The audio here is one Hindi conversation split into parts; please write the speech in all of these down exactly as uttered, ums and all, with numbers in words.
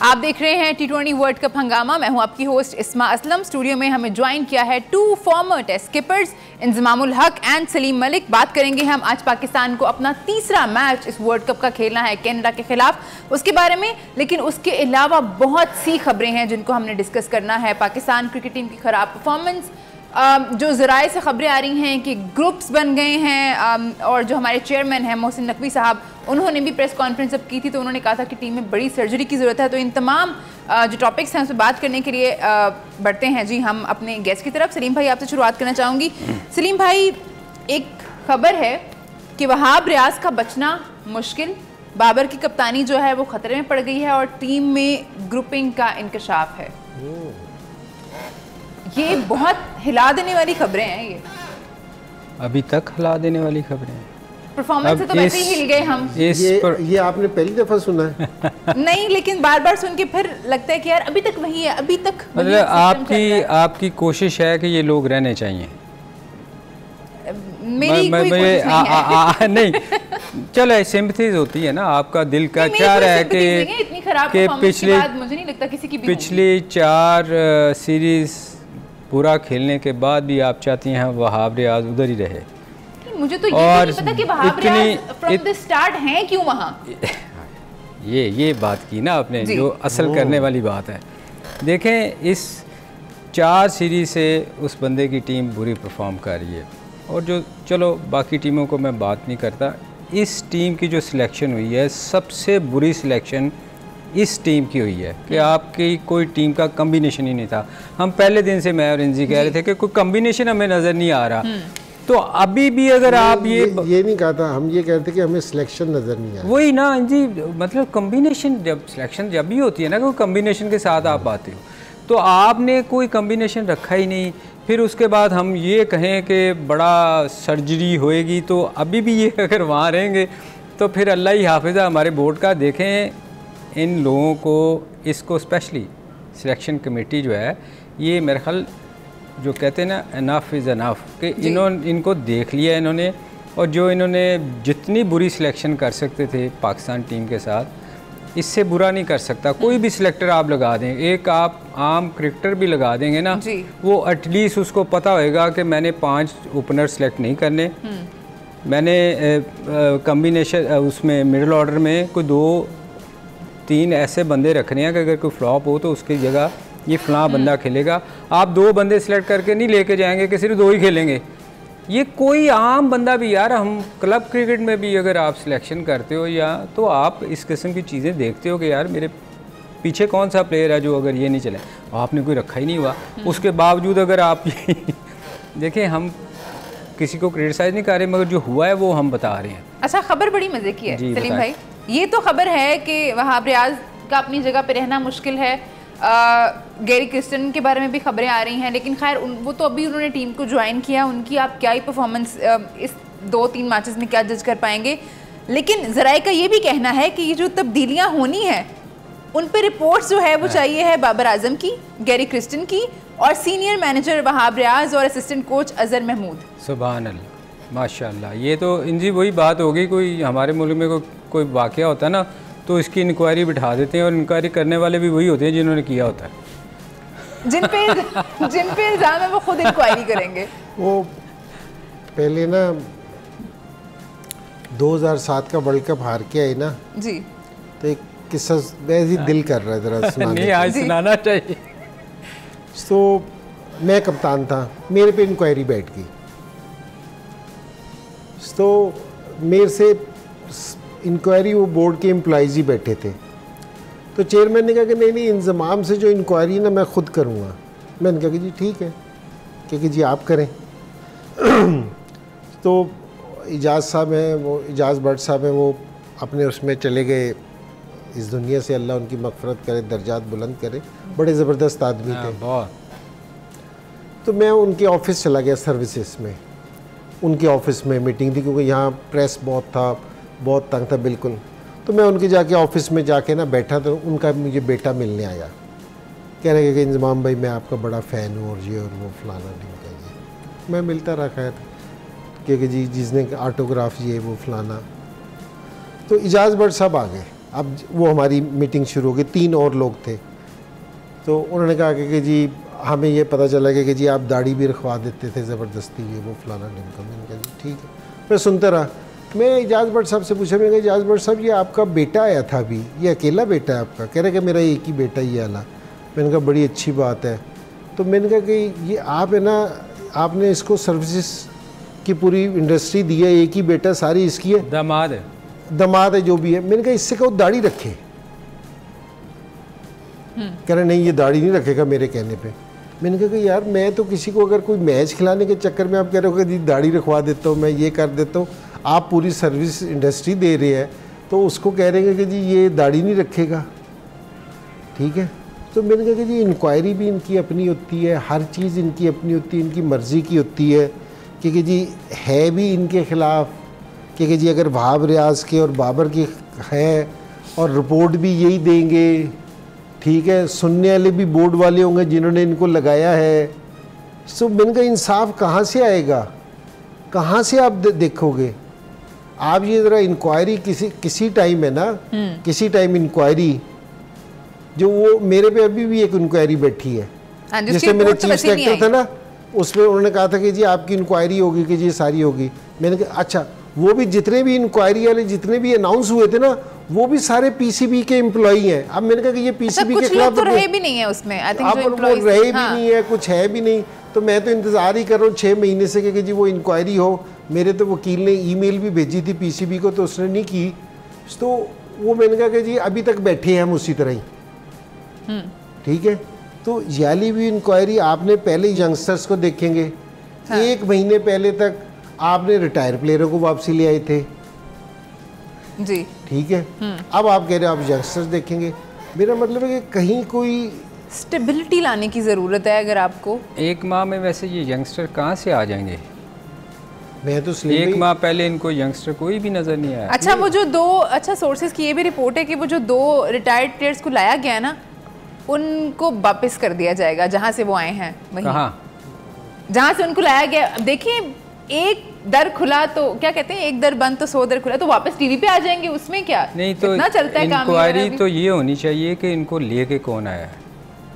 आप देख रहे हैं टी ट्वेंटी वर्ल्ड कप हंगामा। मैं हूं आपकी होस्ट इस्मा असलम। स्टूडियो में हमें ज्वाइन किया है two former test skippers Inzamam-ul Haq and Salim Malik. बात करेंगे हम आज पाकिस्तान को अपना तीसरा मैच इस वर्ल्ड कप का खेलना है कनाडा के खिलाफ, उसके बारे में। लेकिन उसके अलावा बहुत सी खबरें हैं जिनको हमने डिस्कस करना है। पाकिस्तान क्रिकेट टीम की खराब परफॉर्मेंस, जो ज़राए से खबरें आ रही हैं कि ग्रुप्स बन गए हैं, और जो हमारे चेयरमैन हैं मोहसिन नकवी साहब, उन्होंने भी प्रेस कॉन्फ्रेंस अब की थी तो उन्होंने कहा था कि टीम में बड़ी सर्जरी की ज़रूरत है। तो इन तमाम जो टॉपिक्स हैं उस पर बात करने के लिए बढ़ते हैं जी हम अपने गेस्ट की तरफ। सलीम भाई, आपसे शुरुआत करना चाहूँगी। सलीम भाई, एक खबर है कि वहाब रियाज का बचना मुश्किल, बाबर की कप्तानी जो है वो ख़तरे में पड़ गई है और टीम में ग्रुपिंग का इंकशाफ है। ये बहुत हिला देने वाली खबरें हैं। ये अभी तक हिला देने वाली खबरें हैं। परफॉर्मेंस से तो वैसे ही हिल गए हम। ये, ये आपने पहली दफा सुना है? नहीं, लेकिन बार बार सुन के फिर लगता है कि यार अभी तक वही है, अभी तक मतलब आपकी आपकी कोशिश है कि ये लोग रहने चाहिए। मेरी कोई कोशिश नहीं है। आ, आ, नहीं चलो, सिंपैथीज होती है ना, आपका दिल का क्या रहा है कि इतनी खराब कि पिछले मुझे नहीं लगता किसी की भी पिछली चार सीरीज पूरा खेलने के बाद भी आप चाहती हैं वहाब रियाज उधर ही रहे। मुझे तो ये नहीं पता कि Wahab Riaz from the start हैं क्यों वहाँ। ये ये बात की ना आपने, जो असल करने वाली बात है। देखें, इस चार सीरीज से उस बंदे की टीम बुरी परफॉर्म कर रही है, और जो चलो बाकी टीमों को मैं बात नहीं करता, इस टीम की जो सिलेक्शन हुई है सबसे बुरी सिलेक्शन इस टीम की हुई है कि आपकी कोई टीम का कम्बिनेशन ही नहीं था। हम पहले दिन से मैं और इंजी कह रहे थे कि कोई कम्बिनेशन हमें नज़र नहीं आ रहा। तो अभी भी अगर आप ये ये, ये नहीं कहा था, हम ये कहते कि हमें सिलेक्शन नज़र नहीं आ रहा। वही ना इंजी, मतलब कम्बिनेशन, जब सिलेक्शन जब भी होती है ना, कोई कम्बिनेशन के साथ आप आते हो, तो आपने कोई कम्बिनेशन रखा ही नहीं। फिर उसके बाद हम ये कहें कि बड़ा सर्जरी होएगी, तो अभी भी ये अगर वहाँ रहेंगे तो फिर अल्लाह ही हाफिज़ा हमारे बोर्ड का। देखें, इन लोगों को, इसको स्पेशली सिलेक्शन कमेटी जो है, ये मेरे ख्याल जो कहते हैं ना, इनफ इज़ इनफ, कि इन्होंने इनको देख लिया इन्होंने, और जो इन्होंने जितनी बुरी सिलेक्शन कर सकते थे पाकिस्तान टीम के साथ, इससे बुरा नहीं कर सकता कोई भी सिलेक्टर आप लगा दें। एक आप आम क्रिकेटर भी लगा देंगे ना, वो एटलीस्ट उसको पता होएगा कि मैंने पाँच ओपनर सेलेक्ट नहीं करने, मैंने कम्बिनेशन उसमें मिडिल ऑर्डर में कोई दो तीन ऐसे बंदे रखने हैं कि अगर कोई फ्लॉप हो तो उसकी जगह ये फ़लाँ बंदा खेलेगा। आप दो बंदे सेलेक्ट करके नहीं लेके जाएंगे कि सिर्फ दो ही खेलेंगे। ये कोई आम बंदा भी, यार हम क्लब क्रिकेट में भी अगर आप सिलेक्शन करते हो या, तो आप इस किस्म की चीज़ें देखते हो कि यार मेरे पीछे कौन सा प्लेयर है जो अगर ये नहीं चले, आपने कोई रखा ही नहीं हुआ। उसके बावजूद अगर आप देखें, हम किसी को क्रिटिसाइज़ नहीं कर रहे, मगर जो हुआ है वो हम बता रहे हैं। अच्छा, खबर बड़ी मज़े की है सलीम भाई। ये तो खबर है कि वहाब रियाज का अपनी जगह पे रहना मुश्किल है। गैरी क्रिस्टन के बारे में भी खबरें आ रही हैं, लेकिन खैर वो तो अभी उन्होंने टीम को ज्वाइन किया, उनकी आप क्या ही परफॉर्मेंस इस दो तीन मैचेस में क्या जज कर पाएंगे। लेकिन ज़राए का ये भी कहना है कि ये जो तब्दीलियाँ होनी है उन पर रिपोर्ट्स जो है वो चाहिए है बाबर आजम की, गैरी क्रिस्टन की, और सीनियर मैनेजर वहाब रियाज और असिस्टेंट कोच अजहर महमूद। सुभान अल्लाह, माशाल्लाह। ये तो इनजी वही बात होगी, कोई हमारे मुल्क में कोई कोई वाक़या होता है ना, तो इसकी इंक्वायरी बिठा देते हैं, और इंक्वायरी करने वाले भी वही होते हैं जिन्होंने किया होता है। जिन पे जिन पे इल्ज़ाम है वो खुद इंक्वायरी करेंगे। वो पहले ना दो हज़ार सात का वर्ल्ड कप हार के आई ना जी, तो एक किस्सा वैसे दिल कर रहा है ज़रा सुनाने। नहीं, आज सुनाना चाहिए। तो मैं कप्तान था, मेरे पे इंक्वायरी बैठ गई, तो मेरे से इंक्वायरी वो बोर्ड के एम्प्लॉइज़ ही बैठे थे। तो चेयरमैन ने कहा कि नहीं नहीं, इंतज़ाम से जो इंक्वायरी ना मैं ख़ुद करूँगा। मैंने कहा कि जी ठीक है, क्योंकि जी आप करें। तो इजाज़ साहब हैं, वो इजाज़ भट्ट साहब हैं, वो अपने उसमें चले गए इस दुनिया से, अल्लाह उनकी मग़फ़िरत करे, दर्जात बुलंद करे, बड़े ज़बरदस्त आदमी थे। बहुत। तो मैं उनके ऑफिस चला गया सर्विसेज में, उनके ऑफिस में मीटिंग थी, क्योंकि यहाँ प्रेस बहुत था, बहुत तंग था बिल्कुल। तो मैं उनके जाके ऑफिस में जाके ना बैठा, तो उनका मुझे बेटा मिलने आया, कह रहे कि इंजमाम भाई मैं आपका बड़ा फ़ैन हूँ और ये और वो फलाना ढिमका जी। मैं मिलता रहा खैर, क्योंकि जी जिसने ऑटोग्राफ ये वो फलाना। तो इजाज़ भट्ट साहब आ गए अब वो हमारी मीटिंग शुरू हो गई, तीन और लोग थे। तो उन्होंने कहा कि, कि जी हमें ये पता चला कि, कि जी आप दाढ़ी भी रखवा देते थे ज़बरदस्ती, ये वो फलाना ढिमका। मैंने कहा जी ठीक है। मैं सुनता रहा। मैं एजाज भट्ट साहब से पूछा, मैंने कहा एजाज भट्ट साहब ये आपका बेटा आया था अभी, ये अकेला बेटा है आपका? कह रहे कि मेरा एक ही बेटा ही आला। मैंने कहा बड़ी अच्छी बात है। तो मैंने कहा कि ये आप है ना, आपने इसको सर्विसेज की पूरी इंडस्ट्री दी है, एक ही बेटा सारी इसकी है, दामाद है, दामाद है जो भी है। मैंने कहा इससे कहो दाढ़ी रखे। कह रहे नहीं ये दाढ़ी नहीं रखेगा मेरे कहने पे। मैंने कहा कि यार मैं तो किसी को अगर कोई मैच खिलाने के चक्कर में आप कह रहे हो कि जी दाढ़ी रखवा देता हूँ, मैं ये कर देता हूँ, आप पूरी सर्विस इंडस्ट्री दे रहे हैं, तो उसको कह रहे हैं कि जी ये दाढ़ी नहीं रखेगा, ठीक है। तो मैंने कहा कि जी इंक्वायरी भी इनकी अपनी होती है, हर चीज़ इनकी अपनी होती है, इनकी मर्ज़ी की होती है कि, कि जी है भी इनके ख़िलाफ़ कि, कि जी अगर वहाब रियाज के और बाबर की है और रिपोर्ट भी यही देंगे, ठीक है। सुनने वाले भी बोर्ड वाले होंगे जिन्होंने इनको लगाया है। सो मैंने कहा इंसाफ कहाँ से आएगा, कहाँ से आप दे, देखोगे आप? ये ज़रा इंक्वायरी किसी किसी टाइम है ना, किसी टाइम इंक्वायरी, जो वो मेरे पे अभी भी एक इंक्वायरी बैठी है, जिससे मेरे चीफ सेक्रेटरी था ना, उसमें उन्होंने कहा था कि जी आपकी इंक्वायरी होगी, कि जी सारी होगी। मैंने कहा अच्छा, वो भी जितने भी इंक्वायरी वाले जितने भी अनाउंस हुए थे ना, वो भी सारे पीसीबी के एम्प्लॉई हैं। अब मैंने कहा कि ये पीसीबी के खिलाफ तो रहे भी नहीं है उसमें, आई थिंक जो वो रहे भी नहीं है, कुछ है भी नहीं। तो मैं तो इंतज़ार ही कर रहा हूँ छः महीने से कि जी वो इंक्वायरी हो। मेरे तो वकील ने ईमेल भी भेजी थी पीसीबी को, तो उसने नहीं की। तो वो मैंने कहा कि जी अभी तक बैठे हैं हम उसी तरह ही, ठीक है। तो याली भी इंक्वायरी आपने पहले यंगस्टर्स को देखेंगे, हाँ। एक महीने पहले तक आपने रिटायर प्लेयरों को वापसी ले आए थे जी, ठीक है। अब आप कह रहे हो आप यंगस्टर्स देखेंगे। मेरा मतलब है कि कहीं कोई स्टेबिलिटी लाने की ज़रूरत है। अगर आपको एक माह में वैसे ये यंगस्टर कहाँ से आ जाएंगे? मैं तो एक माह पहले इनको यंगस्टर कोई भी नज़र नहीं आया। अच्छा वो जो दो, अच्छा सोर्सेज की ये भी रिपोर्ट है कि वो जो दो रिटायर्ड प्लेयर्स को लाया गया ना, उनको वापस कर दिया जाएगा जहाँ से वो आए हैं, वहीं कहाँ जहाँ से उनको लाया गया। देखिए एक दर खुला तो क्या कहते हैं, एक दर बंद तो सौ दर खुला, तो वापस टीवी पे आ जाएंगे, उसमें क्या नहीं। तो इतना चलता है काम। इंक्वायरी तो ये होनी चाहिए कि इनको लेके कौन आया है,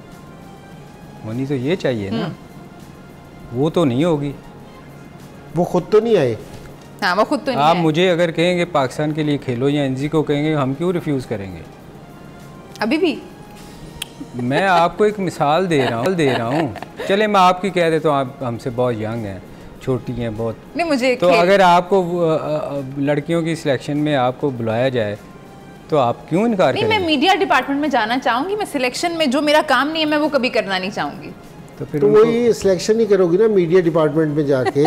होनी तो ये चाहिए ना, वो तो नहीं होगी। वो खुद तो नहीं आए। हाँ वो खुद तो नहीं आप आए। मुझे अगर कहेंगे पाकिस्तान के लिए खेलो या एनजी को कहेंगे, हम क्यों रिफ्यूज़ करेंगे? अभी भी मैं आपको एक मिसाल दे रहा हूँ दे रहा हूँ चले मैं आपकी कह देता हूँ, आप हमसे बहुत यंग हैं, छोटी हैं बहुत, नहीं मुझे तो अगर आपको लड़कियों की सिलेक्शन में आपको बुलाया जाए तो आप क्यों इनकार नहीं करेंगे? मैं मीडिया डिपार्टमेंट में जाना चाहूँगी, मैं सिलेक्शन में जो मेरा काम नहीं है मैं वो कभी करना नहीं चाहूँगी। तो फिर तो वही सिलेक्शन ही करोगी ना मीडिया डिपार्टमेंट में जाके।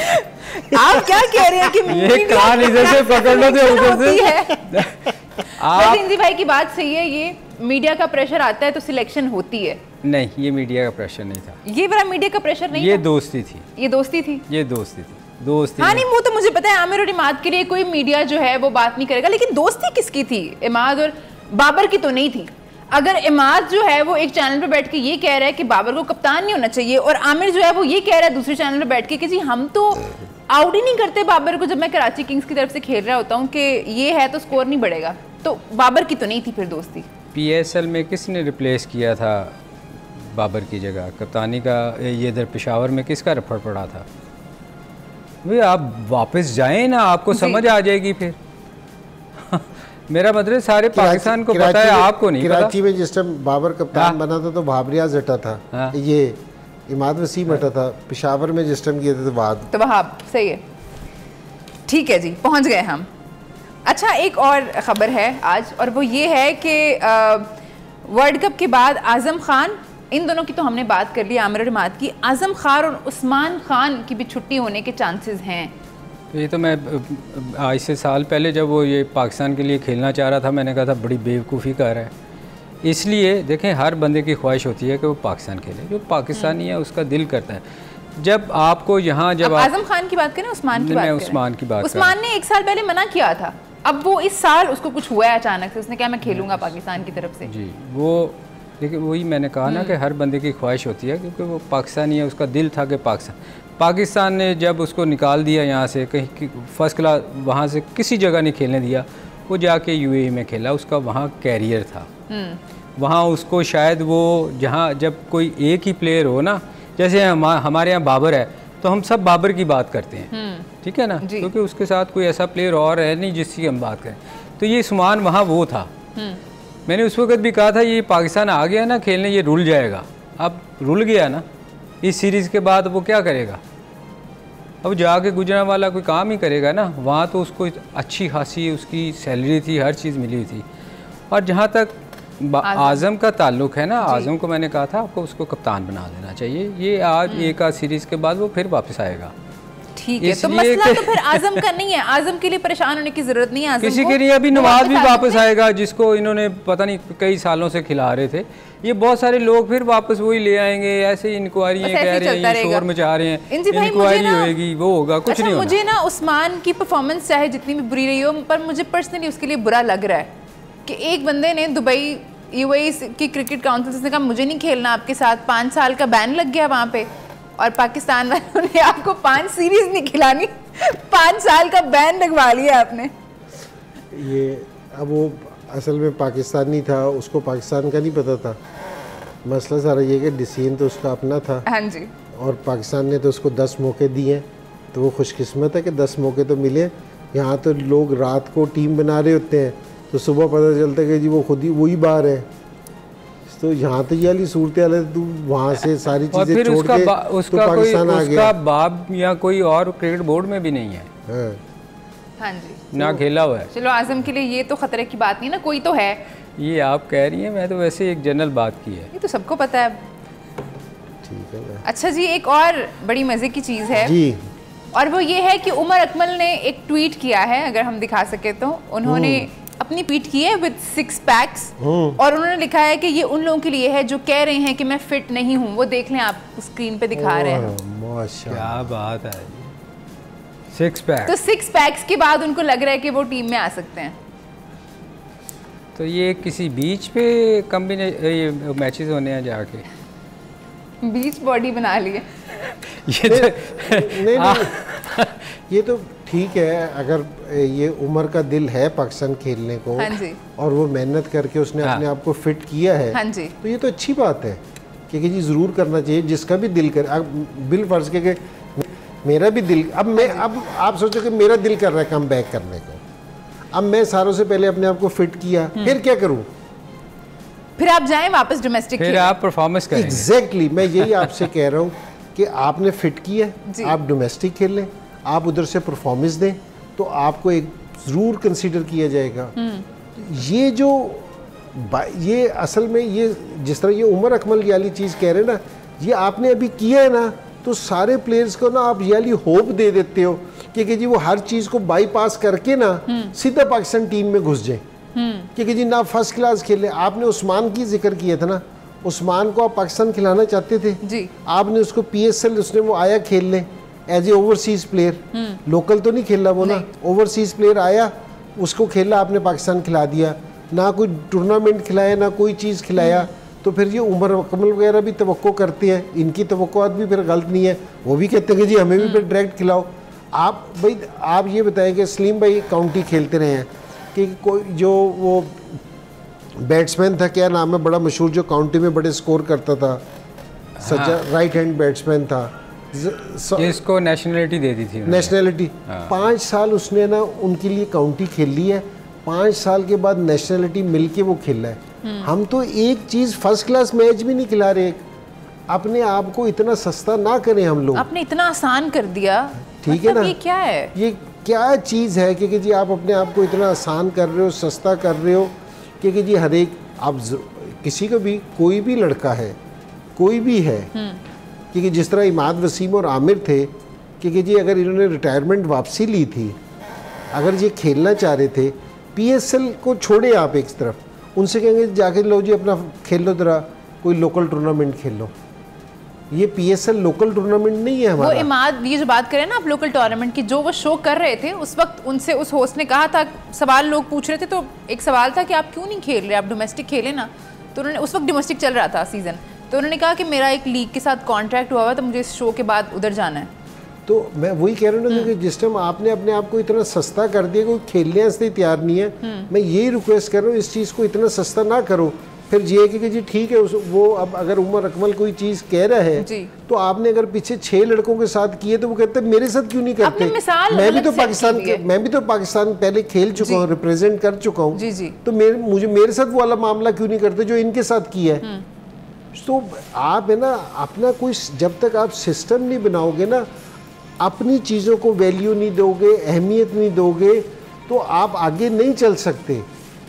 आप क्या कह रहे हैं कि ये कान इधर से पकड़ लो तो उधर से। आप हिंदी भाई की बात सही है, ये मीडिया का प्रेशर आता है तो सिलेक्शन होती है। नहीं ये मीडिया का प्रेशर नहीं था, ये बड़ा मीडिया का प्रेशर नहीं ये था। दोस्ती थी, ये दोस्ती थी, ये दोस्ती थी दोस्ती। हाँ नहीं वो तो मुझे पता है, आमिर और इमाद के लिए कोई मीडिया जो है वो बात नहीं करेगा, लेकिन दोस्ती किसकी थी? इमाद और बाबर की तो नहीं थी। अगर इमाद जो है वो एक चैनल पे बैठ के ये कह रहा है कि बाबर को कप्तान नहीं होना चाहिए, और आमिर जो है वो ये कह रहा है दूसरे चैनल पे बैठ के कि जी हम तो आउट ही नहीं करते बाबर को, जब मैं कराची किंग्स की तरफ से खेल रहा होता हूँ कि ये है तो स्कोर नहीं बढ़ेगा, तो बाबर की तो नहीं थी फिर दोस्ती। पीएसएल में किसने रिप्लेस किया था बाबर की जगह? कप्तानी का ये इधर पेशावर में किसका रफड़ पड़ा था? भाई आप वापस जाएं ना, आपको समझ आ जाएगी फिर। मेरा मतलब सारे पाकिस्तान को पता है, आपको नहीं पता। कराची में जिस टाइम बाबर कप्तान बना था तो वहाब रियाज हटा था, हाँ। ये इमाद वसीम हटा था। पेशावर में जिस टाइम किए थे तो वहाब तो वहाब सही है, ठीक है जी पहुंच गए हम। अच्छा एक और ख़बर है आज, और वो ये है कि वर्ल्ड कप के बाद आज़म खान, इन दोनों की तो हमने बात कर ली आमिर और इमाद की, आज़म खान और उस्मान खान की भी छुट्टी होने के चांसेस हैं। ये तो मैं आज से साल पहले जब वो ये पाकिस्तान के लिए खेलना चाह रहा था, मैंने कहा था बड़ी बेवकूफ़ी कर रहा है। इसलिए देखें हर बंदे की ख्वाहिश होती है कि वो पाकिस्तान खेले, जो पाकिस्तानी है उसका दिल करता है। जब आपको यहाँ जब आज़म खान की बात करें, उस्मान की बात करें, उस्मान की बात उस्मान ने एक साल पहले मना किया था, अब वो इस साल उसको कुछ हुआ है अचानक से, उसने कहा मैं खेलूंगा पाकिस्तान की तरफ से। जी वो लेकिन वही मैंने कहा ना कि हर बंदे की ख्वाहिश होती है, क्योंकि वो पाकिस्तानी है, उसका दिल था कि पाकिस्तान पाकिस्तान ने जब उसको निकाल दिया यहाँ से, कहीं फर्स्ट क्लास वहाँ से किसी जगह नहीं खेलने दिया, वो जाके यूएई में खेला, उसका वहाँ कैरियर था। वहाँ उसको शायद वो जहाँ जब कोई एक ही प्लेयर हो ना, जैसे हम हमारे यहाँ बाबर है तो हम सब बाबर की बात करते हैं, ठीक है ना, क्योंकि उसके साथ कोई ऐसा प्लेयर और है नहीं जिसकी हम बात करें। तो ये उस्मान वहाँ वो था। मैंने उस वक्त भी कहा था ये पाकिस्तान आ गया ना खेलने, ये रुल जाएगा। अब रुल गया ना, इस सीरीज़ के बाद वो क्या करेगा? अब जाके गुजरांवाला कोई काम ही करेगा ना। वहाँ तो उसको अच्छी खासी उसकी सैलरी थी, हर चीज़ मिली थी। और जहाँ तक आज़म का ताल्लुक है ना, आज़म को मैंने कहा था आपको उसको कप्तान बना देना चाहिए। ये आज एक आध सीरीज़ के बाद वो फिर वापस आएगा। ठीक है, तो मसला तो फिर आज़म का नहीं है, आज़म के लिए परेशान होने की जरूरत नहीं है। आज़म किसी के लिए अभी नवाज भी वापस आएगा जिसको इन्होंने पता नहीं कई सालों से खिला रहे थे। ये बहुत सारे लोग फिर वापस वही ले आएंगे। ऐसे इंक्वायरी कह रहे हैं, ये शोर मचा रहे हैं, इंक्वायरी होएगी, वो होगा, कुछ नहीं होगा। मुझे ना उस्मान की परफॉर्मेंस चाहे जितनी भी बुरी रही हो, पर मुझे पर्सनली उसके लिए बुरा लग रहा है कि एक बंदे ने दुबई यूएई की क्रिकेट काउंसिल से कहा मुझे नहीं खेलना आपके साथ, पाँच साल का बैन लग गया वहाँ पे, और पाकिस्तान वालों ने आपको पांच सीरीज नहीं खिलानी, पाँच साल का बैन लगवा लिया आपने। ये अब वो असल में पाकिस्तानी था, उसको पाकिस्तान का नहीं पता था। मसला सारा ये कि डिसीजन तो उसका अपना था। हाँ जी। और पाकिस्तान ने तो उसको दस मौके दिए, तो वो खुशकिस्मत है कि दस मौके तो मिले। यहाँ तो लोग रात को टीम बना रहे होते हैं तो सुबह पता चलता है कि जी वो खुद ही वही बाहर है। तो यहाँ तो ये वाली सूरत हाल है, तू वहाँ से सारी चीज़ें छोड़ के उसका तो पाकिस्तान आ गया। उसका बाप या कोई और क्रिकेट बोर्ड में भी नहीं है। हाँ, हाँ जी, ना खेला हुआ है। चलो आज़म के लिए ये तो खतरे की बात नहीं ना, कोई तो है। ये आप कह रही हैं, मैं तो वैसे एक जनरल बात की है, ये तो सबको पता है। ठीक है। अच्छा जी, एक और बड़ी मज़े की चीज़ है जी, और वो ये है कि उमर अकमल ने एक ट्वीट किया है, अगर हम दिखा सके तो। उन्होंने अपनी ट्वीट की है विद सिक्स पैक्स, और उन्होंने लिखा है कि ये उन लोगों के लिए है जो कह रहे हैं कि मैं फिट नहीं हूँ। वो देख लें, आप स्क्रीन पे दिखा रहे हैं। माशाल्लाह, क्या बात है, सिक्स पैक। तो सिक्स पैक्स के बाद उनको लग रहा है कि वो टीम में आ सकते हैं। तो ये किसी बीच पे कम्बिने मैचेस होने हैं जाके, बीच बॉडी बना लिए। ये तो नहीं, नहीं, ये तो ठीक है। अगर ये उमर का दिल है पाकिस्तान खेलने को, हाँ जी, और वो मेहनत करके उसने हाँ, अपने आप को फिट किया है, हाँ जी, तो ये तो अच्छी बात है कि जी ज़रूर करना चाहिए जिसका भी दिल करे। अब बिल फर्ज के मेरा भी दिल, अब मैं अब आप सोचो कि मेरा दिल कर रहा है कम बैक करने को, अब मैं सारों से पहले अपने आप को फिट किया, फिर क्या करूँ? फिर आप जाएं वापस डोमेस्टिक, फिर आप परफॉर्मेंस करेंगे। एग्जैक्टली, मैं यही आपसे कह रहा हूँ कि आपने फिट किया, आप डोमेस्टिक खेल लें, आप उधर से परफॉर्मेंस दें, तो आपको एक ज़रूर कंसीडर किया जाएगा। ये जो ये असल में ये जिस तरह ये उमर अकमल ये वाली चीज़ कह रहे हैं ना, ये आपने अभी किया है ना, तो सारे प्लेयर्स को ना आप ये वाली होप दे देते हो कि, कि जी वो हर चीज़ को बाईपास करके ना सीधा पाकिस्तान टीम में घुस जाए, क्योंकि जी ना फर्स्ट क्लास खेले। आपने उस्मान की जिक्र किया था ना, उस्मान को आप पाकिस्तान खिलाना चाहते थे जी। आपने उसको पीएसएल, उसने वो आया खेलने as a overseas player, local तो नहीं खेला वो ना, ओवरसीज प्लेयर आया, उसको खेला, आपने पाकिस्तान खिला दिया, ना कोई टूर्नामेंट खिलाया ना कोई चीज़ खिलाया। तो फिर ये उमर अकमल वगैरह भी तवक्को करते हैं, इनकी तवक्कुआत भी फिर गलत नहीं है, वो भी कहते हैं कि जी हमें भी फिर डायरेक्ट खिलाओ। आप भाई आप ये बताएं कि सलीम भाई काउंटी खेलते रहे हैं कि कोई जो वो बैट्समैन था, क्या नाम है, बड़ा मशहूर, जो काउंटी में बड़े स्कोर करता था, सच्चा राइट हैंड बैट्समैन था, जिसको नेशनलिटी दे दी थी, नेशनलिटी। पाँच साल उसने ना उनके लिए काउंटी खेल ली है, पाँच साल के बाद नेशनलिटी मिलके वो खेला है। हम तो एक चीज़ फर्स्ट क्लास मैच भी नहीं खिला रहे। अपने आप को इतना सस्ता ना करें हम लोग, आपने इतना आसान कर दिया, ठीक है ना। ये क्या है, ये क्या चीज़ है कि जी आप अपने आप को इतना आसान कर रहे हो, सस्ता कर रहे हो, क्योंकि जी हर एक आप किसी को भी, कोई भी लड़का है, कोई भी है, क्योंकि जिस तरह इमाद वसीम और आमिर थे, क्योंकि जी अगर इन्होंने रिटायरमेंट वापसी ली थी, अगर ये खेलना चाह रहे थे, पीएसएल को छोड़े आप एक तरफ, उनसे कहेंगे जाके लो जी अपना खेल लो, जरा कोई लोकल टूर्नामेंट खेल लो। ये पीएसएल लोकल टूर्नामेंट नहीं है हमारा। वो इमाद, ये जो बात करें ना आप लोकल टूर्नामेंट की, जो वो शो कर रहे थे उस वक्त, उनसे उस होस्ट ने कहा था, सवाल लोग पूछ रहे थे, तो एक सवाल था कि आप क्यों नहीं खेल रहे, आप डोमेस्टिक खेलें ना। तो उन्होंने, उस वक्त डोमेस्टिक चल रहा था सीजन, तो उन्होंने कहा कि मेरा एक लीग के साथ कॉन्ट्रैक्ट हुआ हुआ, तो मुझे इस शो के बाद उधर जाना है। तो मैं वही कह रहा हूँ कि जिस टाइम आपने अपने आप को इतना सस्ता कर दिया, कोई खेलने से तैयार नहीं है, मैं यही रिक्वेस्ट कर रहा हूँ इस चीज़ को इतना सस्ता ना करो। फिर ये कि, कि जी ठीक है उस वो अब अगर उमर अकमल कोई चीज़ कह रहा है तो आपने अगर पीछे छह लड़कों के साथ किए तो वो कहते हैं मेरे साथ क्यों नहीं करते। मैं भी तो पाकिस्तान मैं भी तो पाकिस्तान पहले खेल चुका हूँ, रिप्रेजेंट कर चुका हूँ, तो मेरे मुझे मेरे साथ वो वाला मामला क्यों नहीं करते जो इनके साथ किया है। तो आप है ना अपना कोई जब तक आप सिस्टम नहीं बनाओगे ना, अपनी चीज़ों को वैल्यू नहीं दोगे, अहमियत नहीं दोगे, तो आप आगे नहीं चल सकते।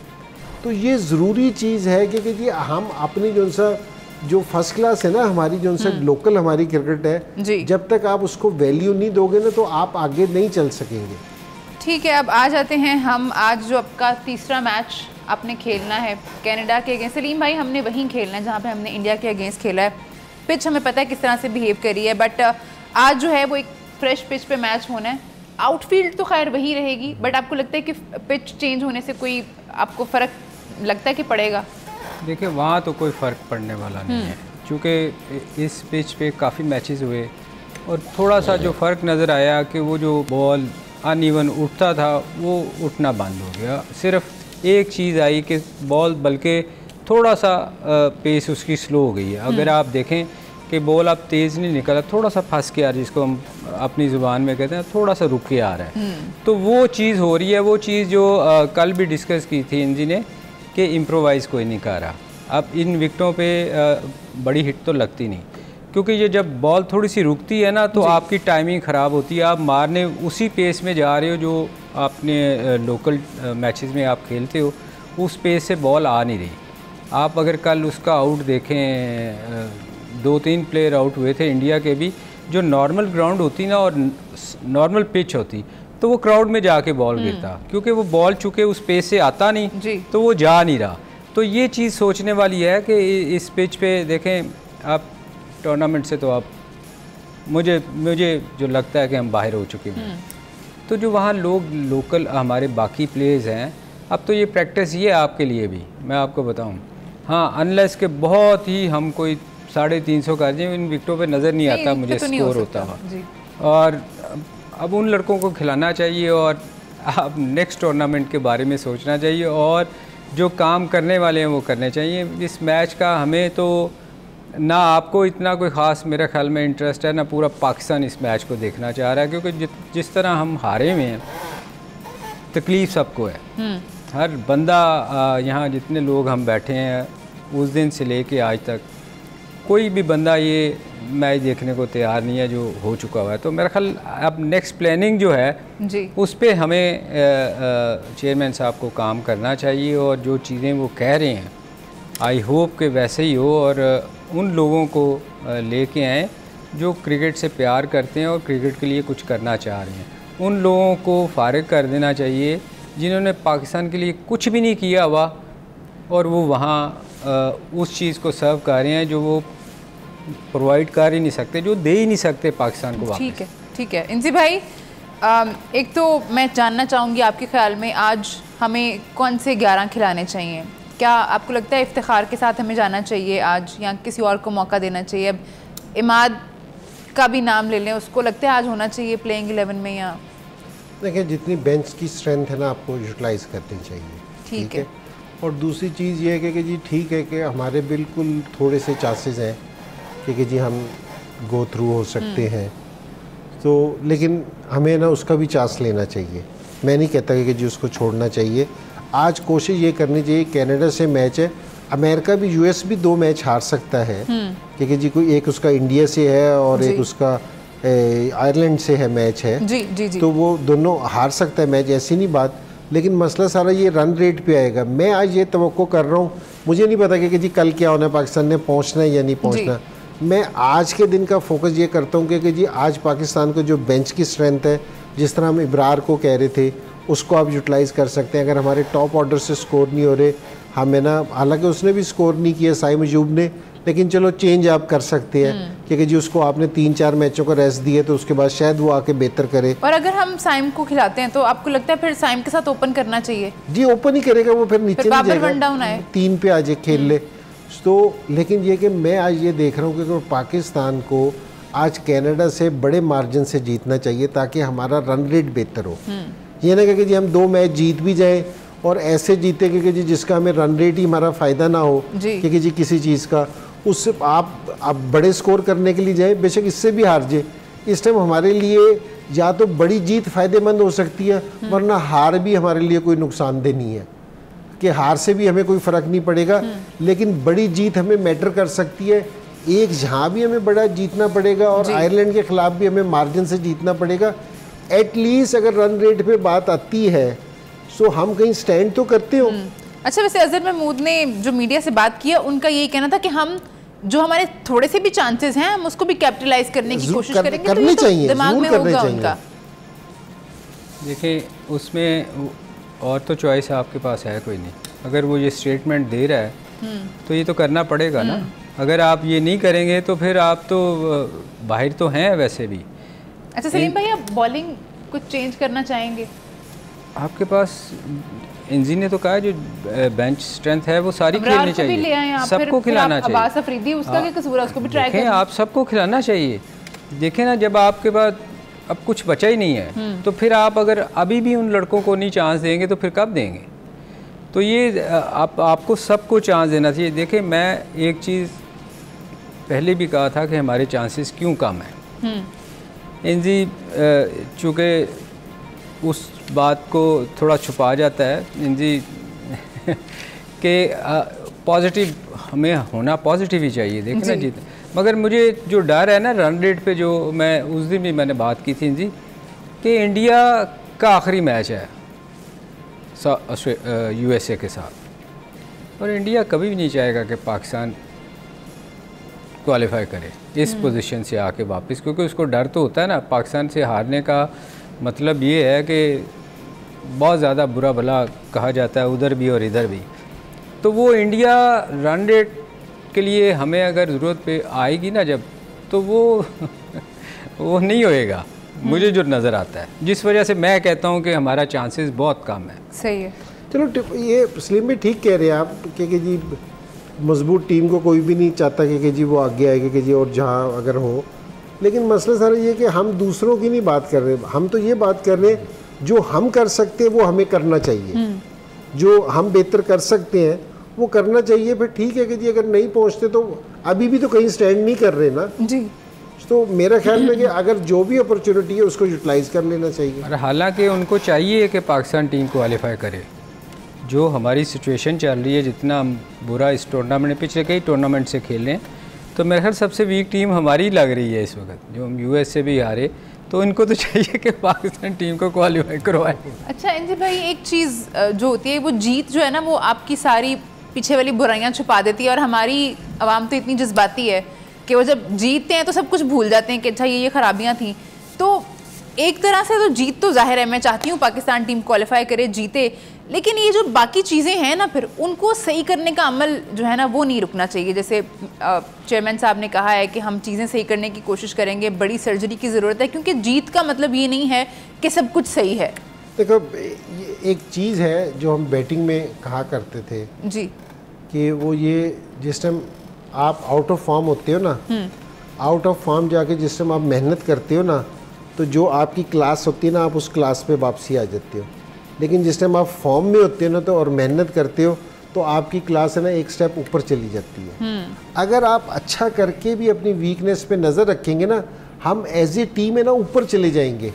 तो ये ज़रूरी चीज़ है कि, कि हम अपनी जो सा जो फर्स्ट क्लास है ना हमारी जो सा लोकल हमारी क्रिकेट है, जब तक आप उसको वैल्यू नहीं दोगे ना तो आप आगे नहीं चल सकेंगे। ठीक है, अब आ जाते हैं हम आज जो आपका तीसरा मैच आपने खेलना है कनाडा के अगेंस्ट। सलीम भाई, हमने वहीं खेलना है जहाँ पे हमने इंडिया के अगेंस्ट खेला है। पिच हमें पता है किस तरह से बिहेव करी है, बट आज जो है वो एक फ्रेश पिच पे मैच होना है। आउटफील्ड तो खैर वही रहेगी, बट आपको लगता है कि पिच चेंज होने से कोई आपको फ़र्क लगता है कि पड़ेगा? देखिए, वहाँ तो कोई फ़र्क पड़ने वाला नहीं है, क्योंकि इस पिच पे काफ़ी मैचेस हुए और थोड़ा सा जो फ़र्क नज़र आया कि वो जो बॉल अनइवन उठता था वो उठना बंद हो गया। सिर्फ एक चीज़ आई कि बॉल बल्कि थोड़ा सा पेस उसकी स्लो हो गई है। अगर आप देखें कि बॉल अब तेज़ नहीं निकला, थोड़ा सा फंस के आ रहा है, जिसको हम अपनी ज़ुबान में कहते हैं थोड़ा सा रुक के आ रहा है, तो वो चीज़ हो रही है। वो चीज़ जो आ, कल भी डिस्कस की थी इंजी ने कि इम्प्रोवाइज़ कोई नहीं कर रहा। अब इन विकटों पे आ, बड़ी हिट तो लगती नहीं, क्योंकि ये जब बॉल थोड़ी सी रुकती है ना तो आपकी टाइमिंग ख़राब होती है। आप मारने उसी पेस में जा रहे हो जो आपने लोकल मैचेस में आप खेलते हो, उस पेस से बॉल आ नहीं रही। आप अगर कल उसका आउट देखें, दो तीन प्लेयर आउट हुए थे इंडिया के भी, जो नॉर्मल ग्राउंड होती ना और नॉर्मल पिच होती तो वो क्राउड में जाके बॉल गिरता, क्योंकि वो बॉल चूँकि उस पेस से आता नहीं तो वो जा नहीं रहा। तो ये चीज़ सोचने वाली है कि इस पिच पे देखें आप, टूर्नामेंट से तो आप मुझे मुझे जो लगता है कि हम बाहर हो चुके हैं। तो जो वहाँ लोग लोकल हमारे बाकी प्लेयर्स हैं, अब तो ये प्रैक्टिस ये आपके लिए भी, मैं आपको बताऊँ, हाँ, अनलेस के बहुत ही हम कोई साढ़े तीन सौ कर जाए, इन विकटों पे नज़र नहीं आता मुझे तो स्कोर होता हुआ। और अब उन लड़कों को खिलाना चाहिए और अब नेक्स्ट टूर्नामेंट के बारे में सोचना चाहिए और जो काम करने वाले हैं वो करने चाहिए। इस मैच का हमें तो ना आपको इतना कोई ख़ास मेरे ख्याल में इंटरेस्ट है, ना पूरा पाकिस्तान इस मैच को देखना चाह रहा है, क्योंकि जि, जिस तरह हम हारे हुए हैं तकलीफ़ सबको है। हर बंदा, यहाँ जितने लोग हम बैठे हैं उस दिन से लेके आज तक कोई भी बंदा ये मैच देखने को तैयार नहीं है जो हो चुका हुआ है। तो मेरा ख्याल अब नेक्स्ट प्लानिंग जो है जी, उस पर हमें चेयरमैन साहब को काम करना चाहिए और जो चीज़ें वो कह रहे हैं आई होप कि वैसे ही हो और उन लोगों को लेके आएँ जो क्रिकेट से प्यार करते हैं और क्रिकेट के लिए कुछ करना चाह रहे हैं। उन लोगों को फारिग कर देना चाहिए जिन्होंने पाकिस्तान के लिए कुछ भी नहीं किया हुआ और वो वहाँ उस चीज़ को सर्व कर रहे हैं जो वो प्रोवाइड कर ही नहीं सकते, जो दे ही नहीं सकते पाकिस्तान को। ठीक है, ठीक है इंजी भाई, आ, एक तो मैं जानना चाहूँगी आपके ख्याल में आज हमें कौन से ग्यारह खिलाने चाहिए? क्या आपको लगता है इफ्तिखार के साथ हमें जाना चाहिए आज, या किसी और को मौका देना चाहिए? अब इमाद का भी नाम ले लें, उसको लगता है आज होना चाहिए प्लेइंग इलेवन में? या देखिए, जितनी बेंच की स्ट्रेंथ है ना आपको यूटिलाइज़ करनी चाहिए। ठीक है। और दूसरी चीज़ ये है कि, कि जी ठीक है कि हमारे बिल्कुल थोड़े से चांसेस हैं कि, कि जी हम गो थ्रू हो सकते हैं, तो लेकिन हमें ना उसका भी चांस लेना चाहिए। मैं नहीं कहता कि, कि जी उसको छोड़ना चाहिए। आज कोशिश ये करनी चाहिए, कनाडा से मैच है, अमेरिका भी, यूएस भी दो मैच हार सकता है, क्योंकि जी कोई एक उसका इंडिया से है और एक उसका आयरलैंड से है मैच है जी, जी, जी। तो वो दोनों हार सकता है मैच, ऐसी नहीं बात। लेकिन मसला सारा ये रन रेट पे आएगा। मैं आज ये तवक्को कर रहा हूँ, मुझे नहीं पता कि, कि जी कल क्या होना है, पाकिस्तान ने पहुँचना है या नहीं पहुँचना। मैं आज के दिन का फोकस ये करता हूँ कि, कि जी आज पाकिस्तान को जो बेंच की स्ट्रेंथ है, जिस तरह हम इब्रार को कह रहे थे, उसको आप यूटिलाइज़ कर सकते हैं। अगर हमारे टॉप ऑर्डर से स्कोर नहीं हो रहे, हमें ना, हालांकि उसने भी स्कोर नहीं किया साइम अयूब ने, लेकिन चलो चेंज आप कर सकते हैं क्योंकि जी उसको आपने तीन चार मैचों का रेस्ट दिए तो उसके बाद शायद वो आके बेहतर करे। और अगर हम साइम को खिलाते हैं तो आपको लगता है फिर साइम के साथ ओपन करना चाहिए? जी ओपन ही करेगा वो, फिर नीचे नहीं जाएगा, तीन पे आज खेल ले तो। लेकिन ये कि मैं आज ये देख रहा हूँ कि पाकिस्तान को आज कनाडा से बड़े मार्जिन से जीतना चाहिए ताकि हमारा रन रेट बेहतर हो। ये ना कि जी हम दो मैच जीत भी जाएं और ऐसे जीते कि जी जिसका हमें रन रेट ही हमारा फ़ायदा ना हो कि जी किसी चीज़ का, उससे आप आप बड़े स्कोर करने के लिए जाए, बेशक इससे भी हार जाए। इस टाइम हमारे लिए या तो बड़ी जीत फ़ायदेमंद हो सकती है, वरना हार भी हमारे लिए कोई नुकसानदेह नहीं है कि हार से भी हमें कोई फ़र्क नहीं पड़ेगा, लेकिन बड़ी जीत हमें मैटर कर सकती है। एक जहाँ भी हमें बड़ा जीतना पड़ेगा और आयरलैंड के ख़िलाफ़ भी हमें मार्जिन से जीतना पड़ेगा। एटलीस्ट अगर रन रेट पे बात आती है सो हम कहीं स्टैंड तो करते हो। अच्छा, वैसे अजहर महमूद ने जो मीडिया से बात किया उनका यही कहना था कि हम जो हमारे थोड़े से भी चांसेस हैं हम उसको भी कैपिटलाइज करने की कोशिश कर, करेंगे, करनी तो चाहिए, दिमाग में होगा उनका। देखिए उसमें और तो चॉइस आपके पास है कोई नहीं। अगर वो ये स्टेटमेंट दे रहा है तो ये तो करना पड़ेगा ना। अगर आप ये नहीं करेंगे तो फिर आप तो बाहर तो हैं वैसे भी। अच्छा सलीम भाई, आप बॉलिंग कुछ चेंज करना चाहेंगे? आपके पास इंजी ने तो कहा जो बेंच स्ट्रेंथ है वो सारी खेलनी चाहिए, सबको खिलाना चाहिए। अब्बास अफरीदी उसका क्या कसूर है, उसको भी ट्राई करें। आप सबको खिलाना चाहिए। देखें ना, जब आपके पास अब कुछ बचा ही नहीं है तो फिर आप अगर अभी भी उन लड़कों को नहीं चांस देंगे तो फिर कब देंगे? तो ये आप आपको सबको चांस देना चाहिए। देखें, मैं एक चीज़ पहले भी कहा था कि हमारे चांसेस क्यों कम हैं। इंजी चूँकि उस बात को थोड़ा छुपा जाता है इंजी कि पॉजिटिव हमें होना पॉजिटिव ही चाहिए, देखें ना जीत। मगर मुझे जो डर है ना रन रेट पे, जो मैं उस दिन भी मैंने बात की थी इंजी कि इंडिया का आखिरी मैच है यूएसए के साथ और इंडिया कभी भी नहीं चाहेगा कि पाकिस्तान क्वालिफाई करे इस पोजीशन से आके वापस, क्योंकि उसको डर तो होता है ना पाकिस्तान से हारने का। मतलब ये है कि बहुत ज़्यादा बुरा भला कहा जाता है उधर भी और इधर भी। तो वो इंडिया रन रेट के लिए हमें अगर ज़रूरत पे आएगी ना जब, तो वो वो नहीं होएगा मुझे जो नज़र आता है, जिस वजह से मैं कहता हूँ कि हमारा चांसेस बहुत कम है। सही है। चलो ये सलीम भी ठीक कह रहे हैं आप कि, कि जी मजबूत टीम को कोई भी नहीं चाहता कि, कि जी वो आगे आएगी कि जी और जहाँ अगर हो, लेकिन मसला सारा ये कि हम दूसरों की नहीं बात कर रहे, हम तो ये बात कर रहे हैं जो हम कर सकते हैं वो हमें करना चाहिए। जो हम बेहतर कर सकते हैं वो करना चाहिए। फिर ठीक है कि जी अगर नहीं पहुँचते तो अभी भी तो कहीं स्टैंड नहीं कर रहे ना जी। तो मेरा ख्याल में कि अगर जो भी अपॉर्चुनिटी है उसको यूटिलाइज कर लेना चाहिए। और हालांकि उनको चाहिए कि पाकिस्तान टीम क्वालिफाई करे। जो हमारी सिचुएशन चल रही है, जितना बुरा इस टूर्नामेंट, पिछले कई टूर्नामेंट से खेल रहे हैं, तो मेरे ख्याल सबसे वीक टीम हमारी लग रही है इस वक्त। जो हम यूएस से भी हारे, तो इनको तो चाहिए कि पाकिस्तान टीम को क्वालिफाई करवाए। अच्छा इंजी भाई, एक चीज़ जो होती है वो जीत जो है ना वो आपकी सारी पीछे वाली बुराइयां छुपा देती है। और हमारी आवाम तो इतनी जज्बाती है कि वो जब जीतते हैं तो सब कुछ भूल जाते हैं कि अच्छा ये ये खराबियां थी। तो एक तरह से तो जीत तो जाहिर है, मैं चाहती हूँ पाकिस्तान टीम क्वालिफाई करे, जीते, लेकिन ये जो बाकी चीज़ें हैं ना फिर उनको सही करने का अमल जो है ना वो नहीं रुकना चाहिए। जैसे चेयरमैन साहब ने कहा है कि हम चीज़ें सही करने की कोशिश करेंगे, बड़ी सर्जरी की ज़रूरत है, क्योंकि जीत का मतलब ये नहीं है कि सब कुछ सही है। देखो एक चीज़ है जो हम बैटिंग में कहा करते थे जी कि वो ये जिस टाइम आप आउट ऑफ फॉर्म होते हो ना, आउट ऑफ फॉर्म जाके जिस टाइम आप मेहनत करते हो ना, तो जो आपकी क्लास होती है ना आप उस क्लास पे वापसी आ जाते हो। लेकिन जिस टाइम आप फॉर्म में होते हो ना तो और मेहनत करते हो तो आपकी क्लास है ना एक स्टेप ऊपर चली जाती है। अगर आप अच्छा करके भी अपनी वीकनेस पे नज़र रखेंगे ना, हम एज ए टीम है ना ऊपर चले जाएंगे।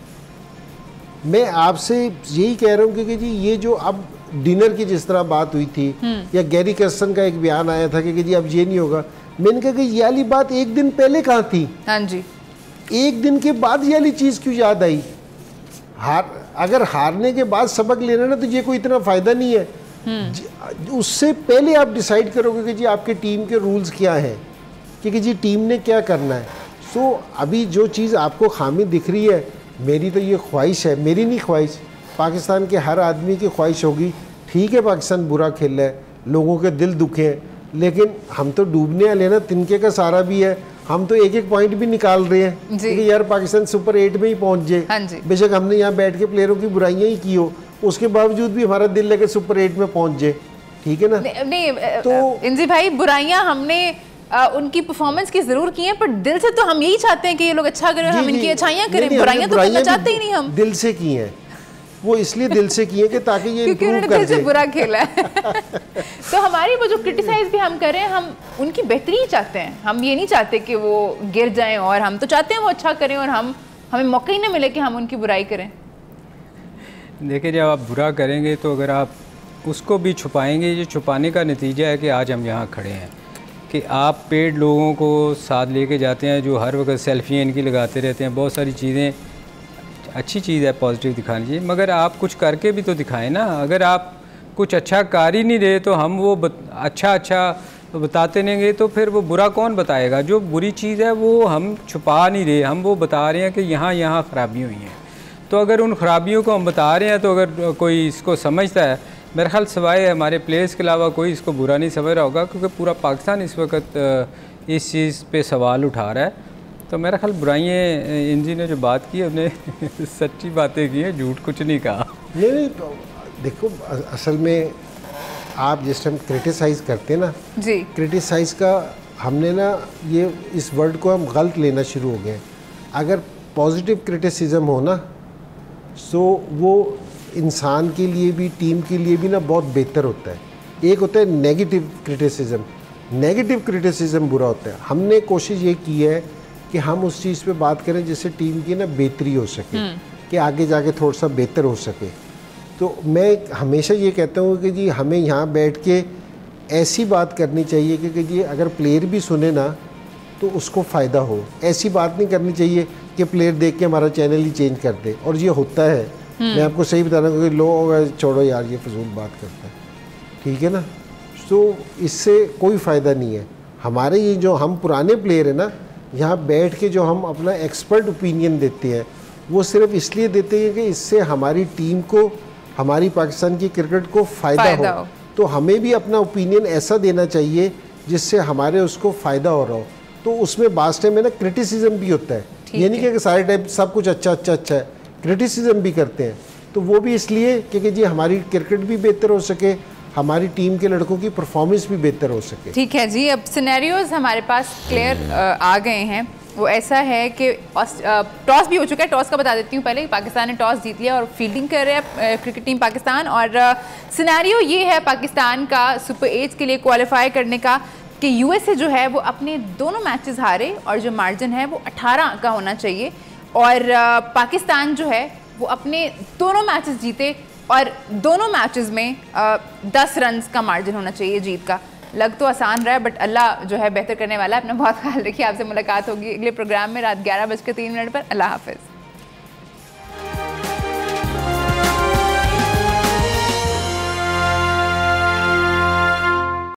मैं आपसे यही कह रहा हूँ क्योंकि जी ये जो अब डिनर की जिस तरह बात हुई थी या गैरी कर्सन का एक बयान आया था कि जी अब ये नहीं होगा, मैंने कहा कि ये वाली बात एक दिन पहले कहाँ थी? हाँ जी, एक दिन के बाद ये वाली चीज़ क्यों याद आई? हार अगर हारने के बाद सबक लेना ना तो ये कोई इतना फ़ायदा नहीं है। उससे पहले आप डिसाइड करोगे कि जी आपके टीम के रूल्स क्या हैं, कि जी टीम ने क्या करना है। सो अभी जो चीज़ आपको खामी दिख रही है, मेरी तो ये ख्वाहिश है, मेरी नहीं ख्वाहिश, पाकिस्तान के हर आदमी की ख्वाहिश होगी, ठीक है पाकिस्तान बुरा खेल रहा है, लोगों के दिल दुखे हैं, लेकिन हम तो डूबने वाले ना, तिनके का सारा भी है, हम तो एक एक पॉइंट भी निकाल रहे हैं कि यार पाकिस्तान सुपर एट में ही पहुंच जाए। हाँ बेशक हमने यहाँ बैठ के प्लेयरों की बुराइयां ही की हो, उसके बावजूद भी हमारा दिल लगे सुपर एट में पहुंच जाए, ठीक है ना। नहीं तो इंजी भाई, बुराइयां हमने आ, उनकी परफॉर्मेंस की जरूर की है, पर दिल से तो हम यही चाहते हैं कि ये लोग अच्छा करें और हम इनकी अच्छाइयाँ करें, बुराइयाँ तो करना चाहते ही नहीं। हम दिल से की हैं, वो इसलिए दिल से किए कि ताकि ये इम्प्रूव कर दे। बुरा खेला है तो हमारी वो जो क्रिटिसाइज भी हम करें, हम उनकी बेहतरी ही चाहते हैं। हम ये नहीं चाहते कि वो गिर जाएं, और हम तो चाहते हैं वो अच्छा करें और हम हमें मौका ही ना मिले कि हम उनकी बुराई करें। देखिए, जब आप बुरा करेंगे तो अगर आप उसको भी छुपाएंगे, ये छुपाने का नतीजा है कि आज हम यहाँ खड़े हैं, कि आप पेड लोगों को साथ लेके जाते हैं जो हर वक्त सेल्फियाँ इनकी लगाते रहते हैं। बहुत सारी चीज़ें, अच्छी चीज़ है पॉजिटिव दिखानी चाहिए, मगर आप कुछ करके भी तो दिखाएं ना। अगर आप कुछ अच्छा कर ही नहीं रहे तो हम वो बत, अच्छा अच्छा तो बताते रहेंगे तो फिर वो बुरा कौन बताएगा। जो बुरी चीज़ है वो हम छुपा नहीं रहे, हम वो बता रहे हैं कि यहाँ यहाँ ख़राबियाँ हुई हैं। तो अगर उन ख़राबियों को हम बता रहे हैं तो अगर कोई इसको समझता है, मेरे ख्याल सवाए हमारे प्लेयर्स के अलावा कोई इसको बुरा नहीं समझ रहा होगा, क्योंकि पूरा पाकिस्तान इस वक्त इस चीज़ पे सवाल उठा रहा है। तो मेरा ख्याल बुराइयाँ, इन जी ने जो बात की उन्हें सच्ची बातें की हैं, झूठ कुछ नहीं कहा। नहीं नहीं तो देखो, असल में आप जिस टाइम क्रिटिसाइज़ करते हैं ना जी, क्रिटिसाइज़ का हमने ना ये इस वर्ड को हम गलत लेना शुरू हो गए। अगर पॉजिटिव क्रिटिसिज्म हो ना, सो वो इंसान के लिए भी, टीम के लिए भी ना बहुत बेहतर होता है। एक होता है नेगेटिव क्रिटिसिज्म, नेगेटिव क्रिटिसिज्म बुरा होता है। हमने कोशिश ये की है कि हम उस चीज़ पे बात करें जिससे टीम की ना बेहतरी हो सके, कि आगे जाके थोड़ा सा बेहतर हो सके। तो मैं हमेशा ये कहता हूँ कि जी हमें यहाँ बैठ के ऐसी बात करनी चाहिए कि, कि जी अगर प्लेयर भी सुने ना तो उसको फ़ायदा हो। ऐसी बात नहीं करनी चाहिए कि प्लेयर देख के हमारा चैनल ही चेंज कर दे, और ये होता है। मैं आपको सही बता रहा हूँ कि लोग छोड़ो यार ये फजूल बात करता है, ठीक है ना। तो इससे कोई फ़ायदा नहीं है। हमारे ये जो हम पुराने प्लेयर हैं ना, यहाँ बैठ के जो हम अपना एक्सपर्ट ओपिनियन देते हैं, वो सिर्फ इसलिए देते हैं कि इससे हमारी टीम को, हमारी पाकिस्तान की क्रिकेट को फ़ायदा हो।, हो तो हमें भी अपना ओपिनियन ऐसा देना चाहिए जिससे हमारे उसको फ़ायदा हो रहा हो। तो उसमें बास्ट टाइम में ना क्रिटिसिज्म भी होता है, ये नहीं कि सारे टाइम सब कुछ अच्छा अच्छा अच्छा है, क्रिटिसिज्म भी करते हैं। तो वो भी इसलिए क्योंकि जी हमारी क्रिकेट भी बेहतर हो सके, हमारी टीम के लड़कों की परफॉर्मेंस भी बेहतर हो सके। ठीक है जी, अब सिनेरियोज हमारे पास क्लियर आ गए हैं। वो ऐसा है कि टॉस भी हो चुका है। टॉस का बता देती हूँ पहले। पाकिस्तान ने टॉस जीत लिया और फील्डिंग कर रहे हैं क्रिकेट टीम पाकिस्तान। और सिनेरियो ये है पाकिस्तान का सुपर एट के लिए क्वालिफाई करने का कि यूएसए जो है वो अपने दोनों मैचेस हारे और जो मार्जिन है वो अठारह का होना चाहिए, और पाकिस्तान जो है वो अपने दोनों मैचेस जीते और दोनों मैचेस में दस रन का मार्जिन होना चाहिए जीत का। लग तो आसान रहा है, बट अल्लाह जो है बेहतर करने वाला है। अपना बहुत ख्याल रखिए। आपसे मुलाकात होगी अगले प्रोग्राम में रात ग्यारह बजकर तीन मिनट पर। अल्लाह हाफिज़।